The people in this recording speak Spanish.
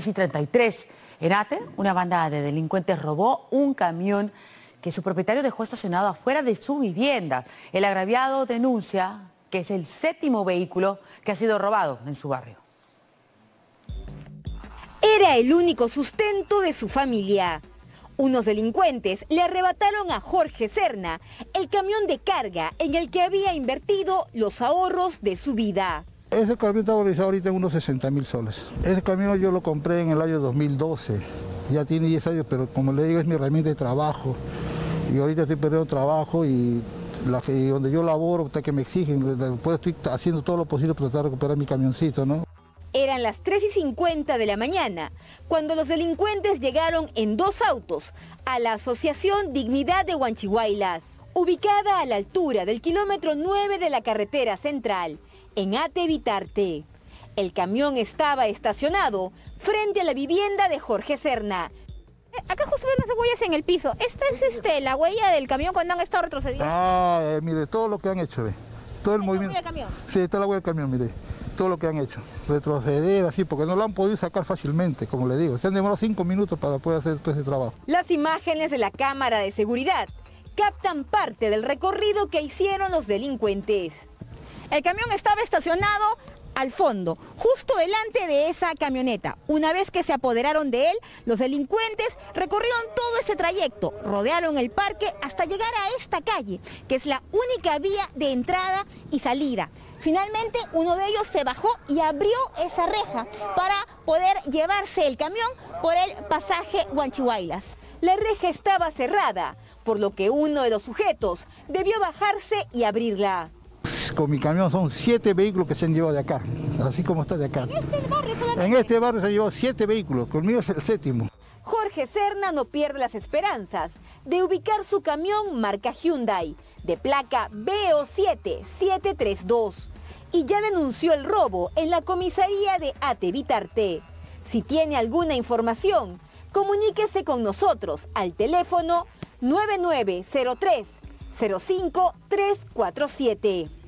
33. En Ate, una banda de delincuentes robó un camión que su propietario dejó estacionado afuera de su vivienda. El agraviado denuncia que es el 7º vehículo que ha sido robado en su barrio. Era el único sustento de su familia. Unos delincuentes le arrebataron a Jorge Serna el camión de carga en el que había invertido los ahorros de su vida. Ese camión está valorizado ahorita en unos 60.000 soles. Ese camión yo lo compré en el año 2012. Ya tiene 10 años, pero como le digo, es mi herramienta de trabajo. Y ahorita estoy perdiendo trabajo y donde yo laboro, hasta que me exigen, después estoy haciendo todo lo posible para tratar de recuperar mi camioncito, ¿no? Eran las 3:50 de la mañana, cuando los delincuentes llegaron en 2 autos a la Asociación Dignidad de Huanchihuaylas, ubicada a la altura del kilómetro 9 de la carretera central, en Ate Vitarte. El camión estaba estacionado frente a la vivienda de Jorge Serna. Acá justo ven las huellas en el piso. Esta es la huella del camión cuando han estado retrocediendo. Mire, todo lo que han hecho, ve. Todo el movimiento. ¿La huella del camión? Sí, está la huella del camión, mire. Todo lo que han hecho. Retroceder así, porque no lo han podido sacar fácilmente, como le digo. Se han demorado 5 minutos para poder hacer todo ese trabajo. Las imágenes de la cámara de seguridad captan parte del recorrido que hicieron los delincuentes. El camión estaba estacionado al fondo, justo delante de esa camioneta. Una vez que se apoderaron de él, los delincuentes recorrieron todo ese trayecto, rodearon el parque hasta llegar a esta calle, que es la única vía de entrada y salida. Finalmente, uno de ellos se bajó y abrió esa reja para poder llevarse el camión por el pasaje Huanchihuaylas. La reja estaba cerrada, por lo que uno de los sujetos debió bajarse y abrirla. Con mi camión son 7 vehículos que se han llevado de acá, así como está de acá. En este barrio se han llevado 7 vehículos, conmigo es el 7º. Jorge Serna no pierde las esperanzas de ubicar su camión marca Hyundai, de placa BO7-732, y ya denunció el robo en la comisaría de Ate Vitarte. Si tiene alguna información, comuníquese con nosotros al teléfono 9903 05347.